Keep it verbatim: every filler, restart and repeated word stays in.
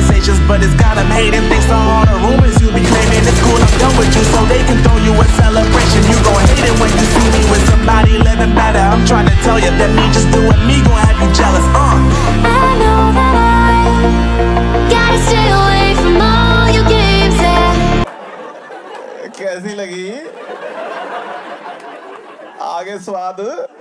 conversations, but it's got them hating. Thanks to all the rumors you be claiming. It's cool, I'm done with you, so they can throw you a celebration. You gon' hate it when you see me with somebody living better. I'm trying to tell you that me just doing me gon' have you jealous. uh I know that I gotta stay away from all your games, yeah. कैसी लगी? आगे स्वाद